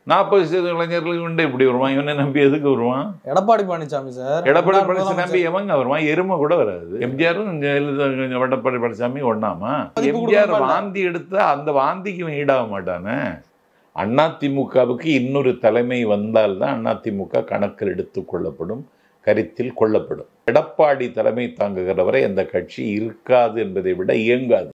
40% இளைஞர்களுக்கு உண்டு இப்படி வருவான், இவனை நம்பி எதுக்கு வருவான்? எடப்பாடி பழனிசாமி சார், எடப்பாடி பழனிசாமி நம்பி எவங்க வருவான்? எருமை கூட வராது. எம்ஜிஆரும் எடப்பாடி பழனிசாமி ஒண்ணாமா? எம்ஜிஆர் வாந்தி எடுத்தா அந்த வாந்திக்கு ஈடாக மாட்டானே. அதிமுகவுக்கு இன்னொரு தலைமை வந்தால்தான் அதிமுக கணக்கில் எடுத்துக் கொள்ளப்படும், கருத்தில் கொள்ளப்படும். எடப்பாடி தலைமை தாங்குகிற வரை அந்த கட்சி இருக்காது என்பதை விட இயங்காது.